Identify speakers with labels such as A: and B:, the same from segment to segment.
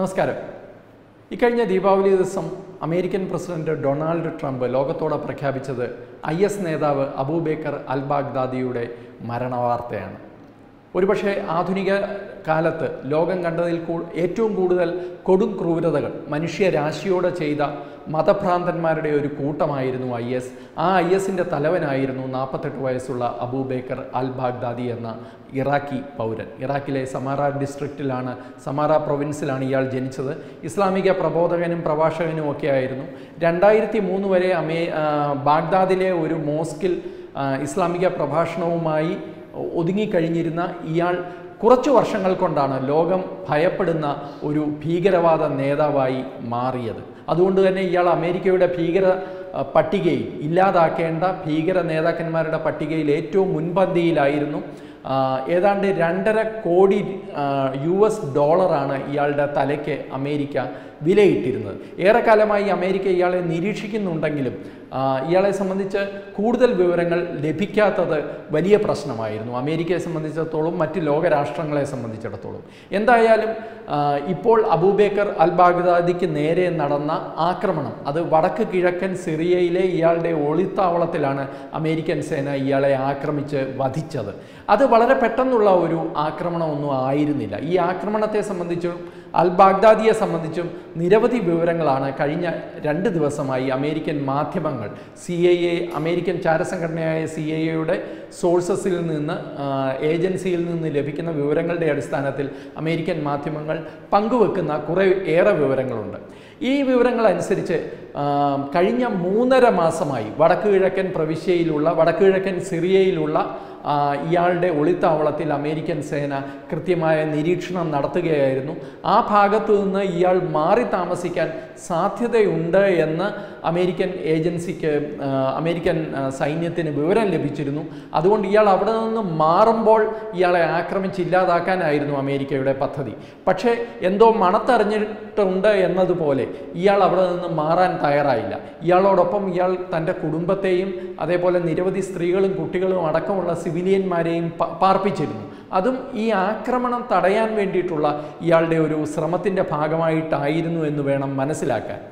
A: നമസ്കാരം. ഇക്കഴിഞ്ഞ ദീപാവലി ദിവസം അമേരിക്കൻ പ്രസിഡന്റ് ഡൊണാൾഡ് ട്രംപ് ലോകത്തോടെ പ്രഖ്യാപിച്ചത് IS നേതാവ് അബൂബക്കർ അൽ ബാഗ്ദാദിയുടെ മരണവാർത്തയാണ്. ഒരുപക്ഷെ ആധുനിക കാലത്ത് ലോകം കണ്ടതിൽ ഏറ്റവും കൂടുതൽ കൊടും ക്രൂരതകൾ മനുഷ്യരാശിയോട് ചെയ്ത മതഭ്രാന്തന്മാരുടെ ഒരു കൂട്ടമായിരുന്നു IS. ആ ISന്റെ തലവനായിരുന്നു 48 വയസ്സുള്ള അബൂബക്കർ അൽ ബാഗ്ദാദി എന്ന ഇറാഖി പൗരൻ. ഇറാഖിലെ സമാറ ഡിസ്ട്രിക്റ്റിലാണ്, സമാറ പ്രൊവിൻസിലാണ് ഇയാൾ ജനിച്ചത്. ഇസ്ലാമിക പ്രബോധകനും പ്രഭാഷകനും ഒക്കെ ആയിരുന്നു. 2003 വരെ ബാഗ്ദാദിലെ ഒരു മോസ്കിൽ ഇസ്ലാമിക പ്രഭാഷണവുമായി ഒതുങ്ങിക്കഴിഞ്ഞിരുന്ന ഇയാൾ കുറച്ചു വർഷങ്ങൾ കൊണ്ടാണ് ലോകം ഭയപ്പെടുന്ന ഒരു ഭീകരവാദ നേതാവായി മാറിയത്. അതുകൊണ്ട് തന്നെ ഇയാൾ അമേരിക്കയുടെ ഭീകര പട്ടികയിൽ, ഇല്ലാതാക്കേണ്ട ഭീകര നേതാക്കന്മാരുടെ പട്ടികയിൽ ഏറ്റവും മുൻപന്തിയിലായിരുന്നു. ഏതാണ്ട് 2.5 കോടി US ഡോളറാണ് ഇയാളുടെ തലയ്ക്ക് അമേരിക്ക വിലയിട്ടിരുന്നത്. ഏറെക്കാലമായി അമേരിക്ക ഇയാളെ നിരീക്ഷിക്കുന്നുണ്ടെങ്കിലും ഇയാളെ സംബന്ധിച്ച് കൂടുതൽ വിവരങ്ങൾ ലഭിക്കാത്തത് വലിയ പ്രശ്നമായിരുന്നു അമേരിക്കയെ സംബന്ധിച്ചിടത്തോളം, മറ്റ് ലോകരാഷ്ട്രങ്ങളെ സംബന്ധിച്ചിടത്തോളം. എന്തായാലും ഇപ്പോൾ അബൂബക്കർ അൽ ബാഗ്ദാദിക്ക് നേരെ നടന്ന ആക്രമണം, അത് വടക്ക് കിഴക്കൻ സിറിയയിലെ ഇയാളുടെ ഒളിത്താവളത്തിലാണ് അമേരിക്കൻ സേന ഇയാളെ ആക്രമിച്ച് വധിച്ചത്. അത് വളരെ പെട്ടെന്നുള്ള ഒരു ആക്രമണമൊന്നും ആയിരുന്നില്ല. ഈ ആക്രമണത്തെ സംബന്ധിച്ചും അൽ ബാഗ്ദാദിയെ സംബന്ധിച്ചും നിരവധി വിവരങ്ങളാണ് കഴിഞ്ഞ 2 ദിവസമായി അമേരിക്കൻ മാധ്യമങ്ങൾ, CIA, അമേരിക്കൻ ചാരസംഘടനയായ CIAയുടെ സോഴ്സസിൽ നിന്ന്, ഏജൻസിയിൽ നിന്ന് ലഭിക്കുന്ന വിവരങ്ങളുടെ അടിസ്ഥാനത്തിൽ അമേരിക്കൻ മാധ്യമങ്ങൾ പങ്കുവെക്കുന്ന ഏറെ വിവരങ്ങളുണ്ട്. ഈ വിവരങ്ങൾ അനുസരിച്ച് കഴിഞ്ഞ 3.5 മാസമായി വടക്ക് കിഴക്കൻ പ്രവിശ്യയിലുള്ള, വടക്ക് കിഴക്കൻ സിറിയയിലുള്ള ഇയാളുടെ ഒളിത്താവളത്തിൽ അമേരിക്കൻ സേന കൃത്യമായ നിരീക്ഷണം നടത്തുകയായിരുന്നു. ആ ഭാഗത്തു നിന്ന് ഇയാൾ മാറി താമസിക്കാൻ സാധ്യതയുണ്ട് എന്ന് അമേരിക്കൻ ഏജൻസിക്ക്, അമേരിക്കൻ സൈന്യത്തിന് വിവരം ലഭിച്ചിരുന്നു. അതുകൊണ്ട് ഇയാൾ അവിടെ നിന്ന് മാറുമ്പോൾ ഇയാളെ ആക്രമിച്ചില്ലാതാക്കാനായിരുന്നു അമേരിക്കയുടെ പദ്ധതി. പക്ഷേ എന്തോ മണത്തറിഞ്ഞിട്ടുണ്ട് എന്നതുപോലെ ഇയാൾ അവിടെ നിന്ന് മാറാൻ തയ്യാറായില്ല. ഇയാളോടൊപ്പം ഇയാൾ തൻ്റെ കുടുംബത്തെയും അതേപോലെ നിരവധി സ്ത്രീകളും കുട്ടികളും അടക്കമുള്ള സിവിലിയന്മാരെയും പാർപ്പിച്ചിരുന്നു. അതും ഈ ആക്രമണം തടയാൻ വേണ്ടിയിട്ടുള്ള ഇയാളുടെ ഒരു ശ്രമത്തിൻ്റെ ഭാഗമായിട്ടായിരുന്നു എന്ന് വേണം മനസ്സിലാക്കാൻ.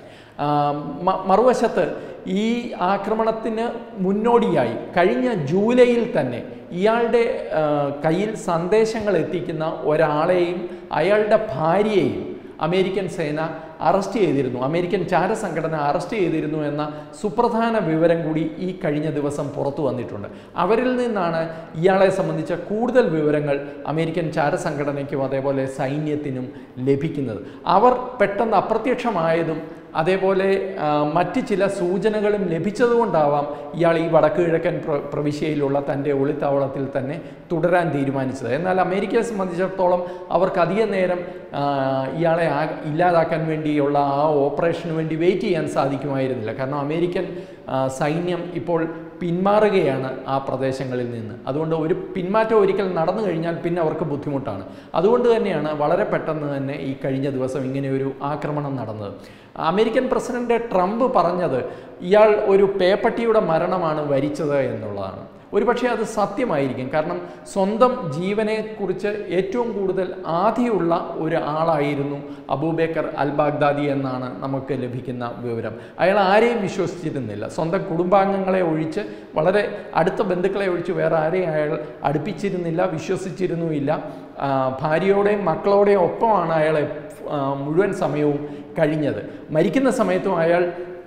A: മറുവശത്ത് ഈ ആക്രമണത്തിന് മുന്നോടിയായി കഴിഞ്ഞ ജൂലൈയിൽ തന്നെ ഇയാളുടെ കയ്യിൽ സന്ദേശങ്ങൾ എത്തിക്കുന്ന ഒരാളെയും അയാളുടെ ഭാര്യയെയും അമേരിക്കൻ സേന അറസ്റ്റ് ചെയ്തിരുന്നു, അമേരിക്കൻ ചാരസംഘടന അറസ്റ്റ് ചെയ്തിരുന്നു എന്ന സുപ്രധാന വിവരം കൂടി ഈ കഴിഞ്ഞ ദിവസം പുറത്തു വന്നിട്ടുണ്ട്. അവരിൽ നിന്നാണ് ഇയാളെ സംബന്ധിച്ച കൂടുതൽ വിവരങ്ങൾ അമേരിക്കൻ ചാരസംഘടനയ്ക്കും അതേപോലെ സൈന്യത്തിനും ലഭിക്കുന്നത്. അവർ പെട്ടെന്ന് അപ്രത്യക്ഷമായതും അതേപോലെ മറ്റ് ചില സൂചനകളും ലഭിച്ചതുകൊണ്ടാവാം ഇയാൾ ഈ വടക്ക് കിഴക്കൻ പ്രവിശ്യയിലുള്ള തൻ്റെ ഒളിത്താവളത്തിൽ തന്നെ തുടരാൻ തീരുമാനിച്ചത്. എന്നാൽ അമേരിക്കയെ സംബന്ധിച്ചിടത്തോളം അവർക്ക് അധികം നേരം ഇയാളെ ഇല്ലാതാക്കാൻ വേണ്ടിയുള്ള ആ ഓപ്പറേഷന് വേണ്ടി വെയിറ്റ് ചെയ്യാൻ സാധിക്കുമായിരുന്നില്ല. കാരണം അമേരിക്കൻ സൈന്യം ഇപ്പോൾ പിന്മാറുകയാണ് ആ പ്രദേശങ്ങളിൽ നിന്ന്. അതുകൊണ്ട് ഒരു പിന്മാറ്റം ഒരിക്കൽ നടന്നു കഴിഞ്ഞാൽ പിന്നെ അവർക്ക് ബുദ്ധിമുട്ടാണ്. അതുകൊണ്ട് തന്നെയാണ് വളരെ പെട്ടെന്ന് തന്നെ ഈ കഴിഞ്ഞ ദിവസം ഇങ്ങനെ ഒരു ആക്രമണം നടന്നത്. അമേരിക്കൻ പ്രസിഡന്റ് ട്രംപ് പറഞ്ഞത് ഇയാൾ ഒരു പേപ്പട്ടിയുടെ മരണമാണ് വരിച്ചത് എന്നുള്ളതാണ്. ഒരുപക്ഷെ അത് സത്യമായിരിക്കും. കാരണം സ്വന്തം ജീവനെക്കുറിച്ച് ഏറ്റവും കൂടുതൽ ആധിയുള്ള ഒരു ആളായിരുന്നു അബൂബക്കർ അൽ ബാഗ്ദാദി എന്നാണ് നമുക്ക് ലഭിക്കുന്ന വിവരം. അയാൾ ആരെയും വിശ്വസിച്ചിരുന്നില്ല. സ്വന്തം കുടുംബാംഗങ്ങളെ ഒഴിച്ച്, വളരെ അടുത്ത ബന്ധുക്കളെ ഒഴിച്ച് വേറെ ആരെയും അയാൾ അടുപ്പിച്ചിരുന്നില്ല, വിശ്വസിച്ചിരുന്നുമില്ല. ഭാര്യയോടെയും മക്കളോടെയും ഒപ്പമാണ് അയാൾ മുഴുവൻ സമയവും കഴിഞ്ഞത്. മരിക്കുന്ന സമയത്തും അയാൾ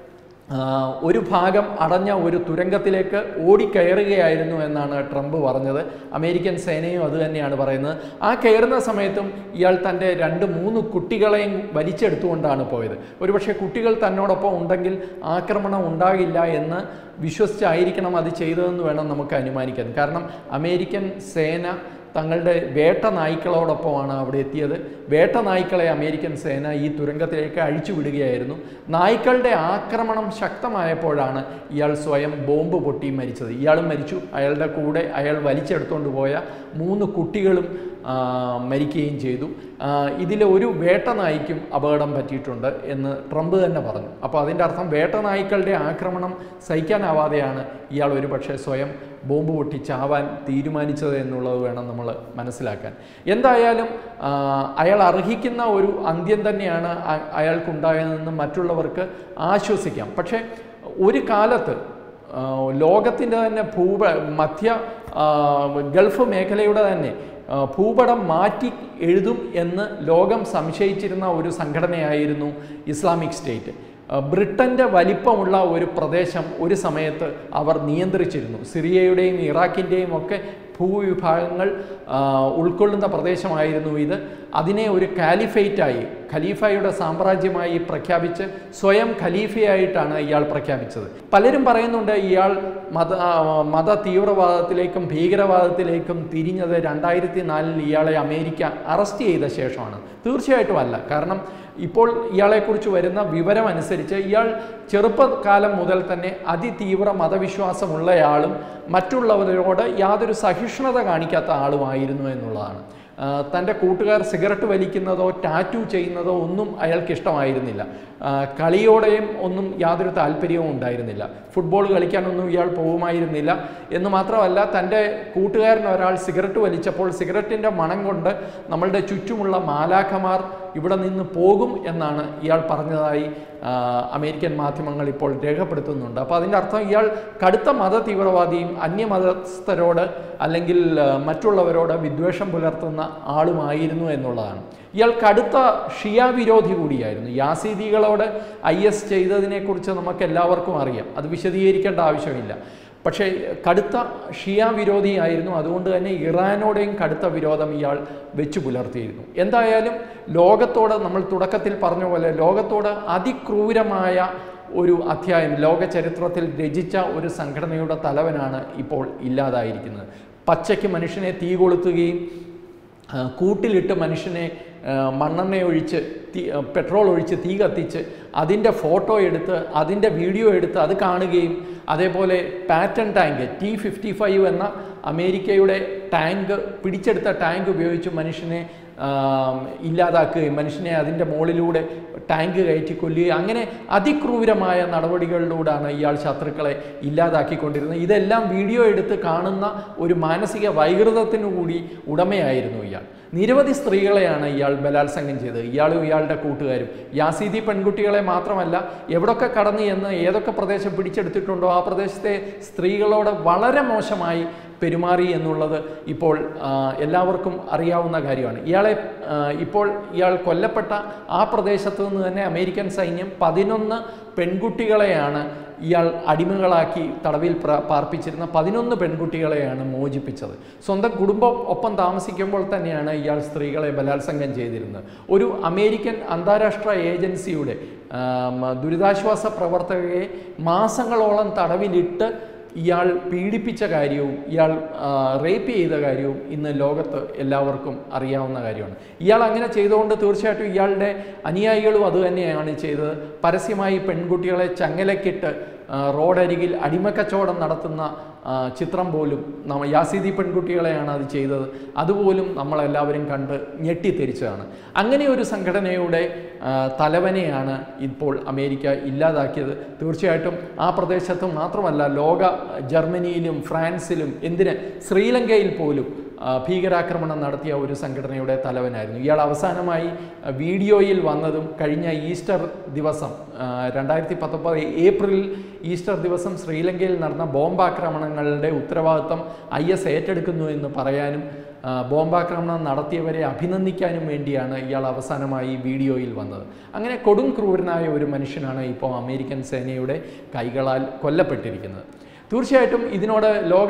A: ഒരു ഭാഗം അടഞ്ഞ ഒരു തുരങ്കത്തിലേക്ക് ഓടിക്കയറുകയായിരുന്നു എന്നാണ് ട്രംപ് പറഞ്ഞത്. അമേരിക്കൻ സേനയും അത് തന്നെയാണ് പറയുന്നത്. ആ കയറുന്ന സമയത്തും ഇയാൾ തൻ്റെ 2-3 കുട്ടികളെയും വലിച്ചെടുത്തുകൊണ്ടാണ് പോയത്. ഒരുപക്ഷെ കുട്ടികൾ തന്നോടൊപ്പം ഉണ്ടെങ്കിൽ ആക്രമണം ഉണ്ടാകില്ല എന്ന് വിശ്വസിച്ചായിരിക്കണം അത് ചെയ്തതെന്ന് വേണം നമുക്ക് അനുമാനിക്കാൻ. കാരണം അമേരിക്കൻ സേന തങ്ങളുടെ വേട്ട നായ്ക്കളോടൊപ്പമാണ് അവിടെ എത്തിയത്. വേട്ട നായ്ക്കളെ അമേരിക്കൻ സേന ഈ തുരങ്കത്തിലേക്ക് അഴിച്ചുവിടുകയായിരുന്നു. നായ്ക്കളുടെ ആക്രമണം ശക്തമായപ്പോഴാണ് ഇയാൾ സ്വയം ബോംബ് പൊട്ടി മരിച്ചത്. ഇയാളും മരിച്ചു. അയാളുടെ കൂടെ അയാൾ വലിച്ചെടുത്തുകൊണ്ട് പോയ 3 കുട്ടികളും മരിക്കുകയും ചെയ്തു. ഇതിലെ ഒരു വേട്ടനായ്ക്കും അപകടം പറ്റിയിട്ടുണ്ട് എന്ന് ട്രംപ് തന്നെ പറഞ്ഞു. അപ്പോൾ അതിൻ്റെ അർത്ഥം വേട്ടനായ്ക്കളുടെ ആക്രമണം സഹിക്കാനാവാതെയാണ് ഇയാൾ ഒരു പക്ഷേ സ്വയം ബോംബ് പൊട്ടി ചാവാൻ തീരുമാനിച്ചത് എന്നുള്ളത് വേണം നമ്മൾ മനസ്സിലാക്കാൻ. എന്തായാലും അയാൾ അർഹിക്കുന്ന ഒരു അന്ത്യം തന്നെയാണ് അയാൾക്കുണ്ടായതെന്ന് മറ്റുള്ളവർക്ക് ആശ്വസിക്കാം. പക്ഷേ ഒരു കാലത്ത് ലോകത്തിൻ്റെ തന്നെ മധ്യ ഗൾഫ് മേഖലയുടെ തന്നെ ഭൂപടം മാറ്റി എഴുതും എന്ന് ലോകം സംശയിച്ചിരുന്ന ഒരു സംഘടനയായിരുന്നു ഇസ്ലാമിക് സ്റ്റേറ്റ്. ബ്രിട്ടൻ്റെ വലിപ്പമുള്ള ഒരു പ്രദേശം ഒരു സമയത്ത് അവർ നിയന്ത്രിച്ചിരുന്നു. സിറിയയുടെയും ഇറാഖിൻ്റെയും ഒക്കെ ഭൂവിഭാഗങ്ങൾ ഉൾക്കൊള്ളുന്ന പ്രദേശമായിരുന്നു ഇത്. അതിനെ ഒരു ഖലീഫയുടെ സാമ്രാജ്യമായി പ്രഖ്യാപിച്ച് സ്വയം ഖലീഫയായിട്ടാണ് ഇയാൾ പ്രഖ്യാപിച്ചത്. പലരും പറയുന്നുണ്ട് ഇയാൾ മത തീവ്രവാദത്തിലേക്കും ഭീകരവാദത്തിലേക്കും തിരിഞ്ഞത് 2004 ഇയാളെ അമേരിക്ക അറസ്റ്റ് ചെയ്ത ശേഷമാണ്. തീർച്ചയായിട്ടും അല്ല. കാരണം ഇപ്പോൾ ഇയാളെക്കുറിച്ച് വരുന്ന വിവരം അനുസരിച്ച് ഇയാൾ ചെറുപ്പകാലം മുതൽ തന്നെ അതിതീവ്ര മതവിശ്വാസമുള്ളയാളും മറ്റുള്ളവരോട് യാതൊരു സഹിഷ്ണുത കാണിക്കാത്ത ആളുമായിരുന്നു എന്നുള്ളതാണ്. തൻ്റെ കൂട്ടുകാർ സിഗരറ്റ് വലിക്കുന്നതോ ടാറ്റു ചെയ്യുന്നതോ ഒന്നും അയാൾക്ക് ഇഷ്ടമായിരുന്നില്ല. കളിയോടെയും ഒന്നും യാതൊരു താല്പര്യവും ഉണ്ടായിരുന്നില്ല. ഫുട്ബോൾ കളിക്കാനൊന്നും ഇയാൾ പോകുമായിരുന്നില്ല. എന്ന് മാത്രമല്ല, തൻ്റെ കൂട്ടുകാരൻ ഒരാൾ സിഗരറ്റ് വലിച്ചപ്പോൾ സിഗരറ്റിൻ്റെ മണം കൊണ്ട് നമ്മളുടെ ചുറ്റുമുള്ള മാലാഖമാർ ഇവിടെ നിന്ന് പോകും എന്നാണ് ഇയാൾ പറഞ്ഞതായി അമേരിക്കൻ മാധ്യമങ്ങൾ ഇപ്പോൾ രേഖപ്പെടുത്തുന്നുണ്ട്. അപ്പോൾ അതിൻ്റെ അർത്ഥം ഇയാൾ കടുത്ത മത തീവ്രവാദിയും അന്യമതസ്ഥരോട് അല്ലെങ്കിൽ മറ്റുള്ളവരോട് വിദ്വേഷം പുലർത്തുന്ന ആളുമായിരുന്നു എന്നുള്ളതാണ്. ഇയാൾ കടുത്ത ഷിയ വിരോധി കൂടിയായിരുന്നു. യാസീദികളോട് IS ചെയ്തതിനെക്കുറിച്ച് നമുക്ക് എല്ലാവർക്കും അറിയാം. അത് വിശദീകരിക്കേണ്ട ആവശ്യമില്ല. പക്ഷേ കടുത്ത ഷിയ വിരോധിയായിരുന്നു. അതുകൊണ്ട് തന്നെ ഇറാനോടെയും കടുത്ത വിരോധം ഇയാൾ വെച്ചു പുലർത്തിയിരുന്നു. എന്തായാലും ലോകത്തോട് നമ്മൾ തുടക്കത്തിൽ പറഞ്ഞ പോലെ ലോകത്തോട് അതിക്രൂരമായ ഒരു അധ്യായം ലോക ചരിത്രത്തിൽ രചിച്ച ഒരു സംഘടനയുടെ തലവനാണ് ഇപ്പോൾ ഇല്ലാതായിരിക്കുന്നത്. പച്ചയ്ക്ക് മനുഷ്യനെ തീ കൊളുത്തുകയും കൂട്ടിലിട്ട് മനുഷ്യനെ മണ്ണെണ്ണ ഒഴിച്ച് പെട്രോൾ ഒഴിച്ച് തീ കത്തിച്ച് അതിൻ്റെ ഫോട്ടോ എടുത്ത് അതിൻ്റെ വീഡിയോ എടുത്ത് അത് കാണുകയും അതേപോലെ പാറ്റൺ ടാങ്ക് T-55 എന്ന അമേരിക്കയുടെ ടാങ്ക് പിടിച്ചെടുത്ത ടാങ്ക് ഉപയോഗിച്ച് മനുഷ്യനെ ഇല്ലാതാക്കുകയും മനുഷ്യനെ അതിൻ്റെ മുകളിലൂടെ ടാങ്ക് കയറ്റി കൊല്ലുകയും അങ്ങനെ അതിക്രൂരമായ നടപടികളിലൂടെയാണ് ഇയാൾ ശത്രുക്കളെ ഇല്ലാതാക്കിക്കൊണ്ടിരുന്നത്. ഇതെല്ലാം വീഡിയോ എടുത്ത് കാണുന്ന ഒരു മാനസിക വൈകൃതത്തിനു കൂടി ഉടമയായിരുന്നു ഇയാൾ. നിരവധി സ്ത്രീകളെയാണ് ഇയാൾ ബലാത്സംഗം ചെയ്തത്. ഇയാളും ഇയാളുടെ കൂട്ടുകാരും. യാസീദി പെൺകുട്ടികളെ മാത്രമല്ല, എവിടൊക്കെ കടന്നു എന്ന് ഏതൊക്കെ പ്രദേശം പിടിച്ചെടുത്തിട്ടുണ്ടോ ആ പ്രദേശത്തെ സ്ത്രീകളോട് വളരെ മോശമായി പെരുമാറി എന്നുള്ളത് ഇപ്പോൾ എല്ലാവർക്കും അറിയാവുന്ന കാര്യമാണ്. ഇപ്പോൾ ഇയാൾ കൊല്ലപ്പെട്ട ആ പ്രദേശത്ത് നിന്ന് തന്നെ അമേരിക്കൻ സൈന്യം 11 പെൺകുട്ടികളെയാണ് ഇയാൾ അടിമകളാക്കി തടവിൽ പാർപ്പിച്ചിരുന്ന 11 പെൺകുട്ടികളെയാണ് മോചിപ്പിച്ചത്. സ്വന്തം കുടുംബം ഒപ്പം താമസിക്കുമ്പോൾ തന്നെയാണ് ഇയാൾ സ്ത്രീകളെ ബലാത്സംഗം ചെയ്തിരുന്നത്. ഒരു അമേരിക്കൻ അന്താരാഷ്ട്ര ഏജൻസിയുടെ ദുരിതാശ്വാസ പ്രവർത്തകരെ മാസങ്ങളോളം തടവിലിട്ട് ഇയാൾ പീഡിപ്പിച്ച കാര്യവും ഇയാൾ റേപ്പ് ചെയ്ത കാര്യവും ഇന്ന് ലോകത്ത് എല്ലാവർക്കും അറിയാവുന്ന കാര്യമാണ്. ഇയാൾ അങ്ങനെ ചെയ്തുകൊണ്ട് തീർച്ചയായിട്ടും ഇയാളുടെ അനുയായികളും അതുതന്നെയാണ് ചെയ്തത്. പരസ്യമായി പെൺകുട്ടികളെ ചങ്ങലക്കിട്ട് റോഡരികിൽ അടിമക്കച്ചവടം നടത്തുന്ന ചിത്രം പോലും യാസീദി പെൺകുട്ടികളെയാണ് അത് ചെയ്തത്. അതുപോലും നമ്മളെല്ലാവരും കണ്ട് ഞെട്ടിത്തെരിച്ചതാണ്. അങ്ങനെ ഒരു സംഘടനയുടെ തലവനെയാണ് ഇപ്പോൾ അമേരിക്ക ഇല്ലാതാക്കിയത്. തീർച്ചയായിട്ടും ആ പ്രദേശത്ത് മാത്രമല്ല, ജർമ്മനിയിലും ഫ്രാൻസിലും ശ്രീലങ്കയിൽ പോലും ഭീകരാക്രമണം നടത്തിയ ഒരു സംഘടനയുടെ തലവനായിരുന്നു ഇയാൾ. അവസാനമായി വീഡിയോയിൽ വന്നതും കഴിഞ്ഞ ഈസ്റ്റർ ദിവസം 2019 ഏപ്രിൽ ഈസ്റ്റർ ദിവസം ശ്രീലങ്കയിൽ നടന്ന ബോംബാക്രമണങ്ങളുടെ ഉത്തരവാദിത്വം IS ഏറ്റെടുക്കുന്നു എന്ന് പറയാനും ബോംബാക്രമണം നടത്തിയവരെ അഭിനന്ദിക്കാനും വേണ്ടിയാണ് ഇയാൾ അവസാനമായി വീഡിയോയിൽ വന്നത്. അങ്ങനെ കൊടും ക്രൂരനായ ഒരു മനുഷ്യനാണ് ഇപ്പോൾ അമേരിക്കൻ സേനയുടെ കൈകളാൽ കൊല്ലപ്പെട്ടിരിക്കുന്നത്. തീർച്ചയായിട്ടും ഇതിനോട്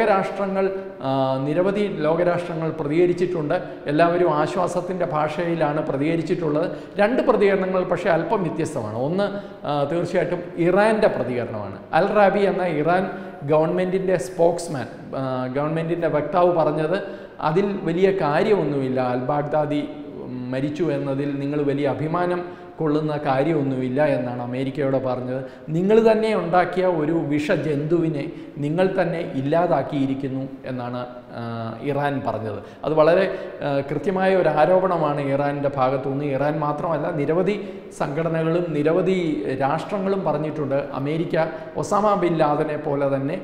A: നിരവധി ലോകരാഷ്ട്രങ്ങൾ പ്രതികരിച്ചിട്ടുണ്ട്. എല്ലാവരും ആശ്വാസത്തിൻ്റെ ഭാഷയിലാണ് പ്രതികരിച്ചിട്ടുള്ളത്. 2 പ്രതികരണങ്ങൾ പക്ഷേ അല്പം വ്യത്യസ്തമാണ്. ഒന്ന് തീർച്ചയായിട്ടും ഇറാൻ്റെ പ്രതികരണമാണ്. അൽ റാബി എന്ന ഇറാൻ ഗവൺമെൻറ്റിൻ്റെ സ്പോക്സ്മാൻ, ഗവൺമെൻറ്റിൻ്റെ വക്താവ് പറഞ്ഞത് അതിൽ വലിയ കാര്യമൊന്നുമില്ല, അൽ ബാഗ്ദാദി മരിച്ചു എന്നതിൽ നിങ്ങൾ വലിയ അഭിമാനം കൊള്ളുന്ന കാര്യമൊന്നുമില്ല എന്നാണ് അമേരിക്കയോട് പറഞ്ഞത്. നിങ്ങൾ തന്നെ ഉണ്ടാക്കിയ ഒരു വിഷജന്തുവിനെ നിങ്ങൾ തന്നെ ഇല്ലാതാക്കിയിരിക്കുന്നു എന്നാണ് ഇറാൻ പറഞ്ഞത്. അത് വളരെ കൃത്യമായ ഒരു ആരോപണമാണ് ഇറാൻ്റെ ഭാഗത്തുനിന്ന്. ഇറാൻ മാത്രമല്ല, നിരവധി സംഘടനകളും നിരവധി രാഷ്ട്രങ്ങളും പറഞ്ഞിട്ടുണ്ട് അമേരിക്ക ഒസാമ ബിൻ ലാദനെ പോലെ തന്നെ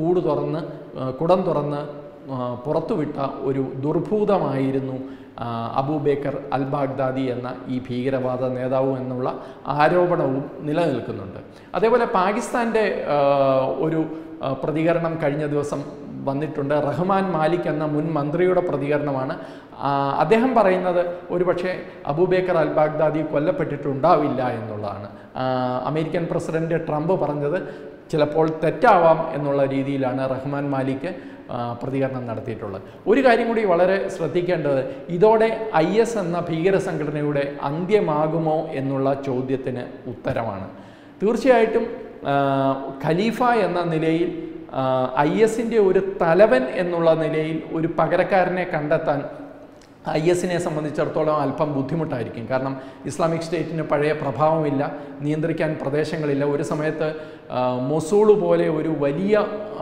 A: കുടം തുറന്ന് പുറത്തുവിട്ട ഒരു ദുർഭൂതമായിരുന്നു അബൂബേക്കർ അൽ ബാഗ്ദാദി എന്ന ഈ ഭീകരവാദ നേതാവ് എന്നുള്ള ആരോപണവും നിലനിൽക്കുന്നുണ്ട്. അതേപോലെ പാകിസ്ഥാൻ്റെ ഒരു പ്രതികരണം കഴിഞ്ഞ ദിവസം വന്നിട്ടുണ്ട്. റഹ്മാൻ മാലിക് എന്ന മുൻ മന്ത്രിയുടെ പ്രതികരണമാണ്. അദ്ദേഹം പറയുന്നത് ഒരുപക്ഷെ അബൂബേക്കർ അൽ ബാഗ്ദാദി കൊല്ലപ്പെട്ടിട്ടുണ്ടാവില്ല എന്നുള്ളതാണ്. അമേരിക്കൻ പ്രസിഡന്റ് ട്രംപ് പറഞ്ഞത് ചിലപ്പോൾ തെറ്റാവാം എന്നുള്ള രീതിയിലാണ് റഹ്മാൻ മാലിക് പ്രതികരണം നടത്തിയിട്ടുള്ളത്. ഒരു കാര്യം കൂടി വളരെ ശ്രദ്ധിക്കേണ്ടത്, ഇതോടെ IS എന്ന ഭീകര സംഘടനയുടെ അന്ത്യമാകുമോ എന്നുള്ള ചോദ്യത്തിന് ഉത്തരമാണ്. തീർച്ചയായിട്ടും ഖലീഫ എന്ന നിലയിൽ ISൻ്റെ ഒരു തലവൻ എന്നുള്ള നിലയിൽ ഒരു പകരക്കാരനെ കണ്ടെത്താൻ ISനെ സംബന്ധിച്ചിടത്തോളം അല്പം ബുദ്ധിമുട്ടായിരിക്കും. കാരണം ഇസ്ലാമിക് സ്റ്റേറ്റിന് പഴയ പ്രഭാവമില്ല, നിയന്ത്രിക്കാൻ പ്രദേശങ്ങളില്ല. ഒരു സമയത്ത് മൊസൂള് പോലെ ഒരു വലിയ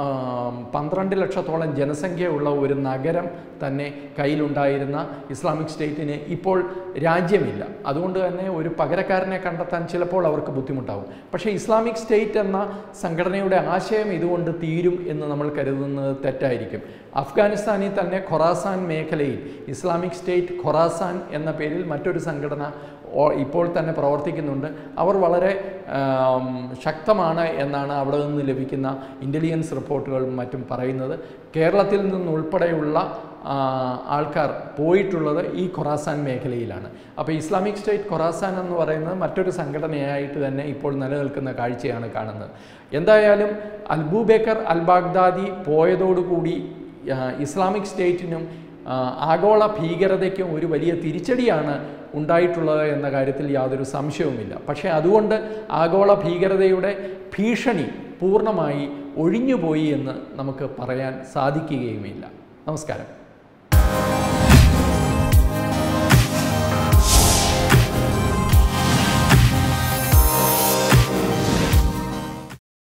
A: 12 ലക്ഷത്തോളം ജനസംഖ്യയുള്ള ഒരു നഗരം തന്നെ കയ്യിലുണ്ടായിരുന്ന ഇസ്ലാമിക് സ്റ്റേറ്റിന് ഇപ്പോൾ രാജ്യമില്ല. അതുകൊണ്ട് തന്നെ ഒരു പകരക്കാരനെ കണ്ടെത്താൻ ചിലപ്പോൾ അവർക്ക് ബുദ്ധിമുട്ടാവും. പക്ഷേ ഇസ്ലാമിക് സ്റ്റേറ്റ് എന്ന സംഘടനയുടെ ആശയം ഇതുകൊണ്ട് തീരും എന്ന് നമ്മൾ കരുതുന്നത് തെറ്റായിരിക്കും. അഫ്ഗാനിസ്ഥാനിൽ തന്നെ ഖൊറാസാൻ മേഖലയിൽ ഇസ്ലാമിക് സ്റ്റേറ്റ് ഖൊറാസാൻ എന്ന പേരിൽ മറ്റൊരു സംഘടന ഇപ്പോൾ തന്നെ പ്രവർത്തിക്കുന്നുണ്ട്. അവർ വളരെ ശക്തമാണ് എന്നാണ് അവിടെ നിന്ന് ലഭിക്കുന്ന ഇൻ്റലിജൻസ് റിപ്പോർട്ടുകളും മറ്റും പറയുന്നത്. കേരളത്തിൽ നിന്നുൾപ്പെടെയുള്ള ആൾക്കാർ പോയിട്ടുള്ളത് ഈ ഖൊറാസാൻ മേഖലയിലാണ്. അപ്പോൾ ഇസ്ലാമിക് സ്റ്റേറ്റ് ഖൊറാസാൻ എന്ന് പറയുന്നത് മറ്റൊരു സംഘടനയായിട്ട് തന്നെ ഇപ്പോൾ നിലനിൽക്കുന്ന കാഴ്ചയാണ് കാണുന്നത്. എന്തായാലും അബൂബേക്കർ അൽ ബാഗ്ദാദി പോയതോടുകൂടി ഇസ്ലാമിക് സ്റ്റേറ്റിനും ആഗോള ഭീകരതയ്ക്കും ഒരു വലിയ തിരിച്ചടിയാണ് ഉണ്ടായിട്ടുള്ളത് എന്ന കാര്യത്തിൽ യാതൊരു സംശയവുമില്ല. പക്ഷേ അതുകൊണ്ട് ആഗോള ഭീകരതയുടെ ഭീഷണി പൂർണ്ണമായി ഒഴിഞ്ഞുപോയി എന്ന് നമുക്ക് പറയാൻ സാധിക്കുകയുമില്ല. നമസ്കാരം.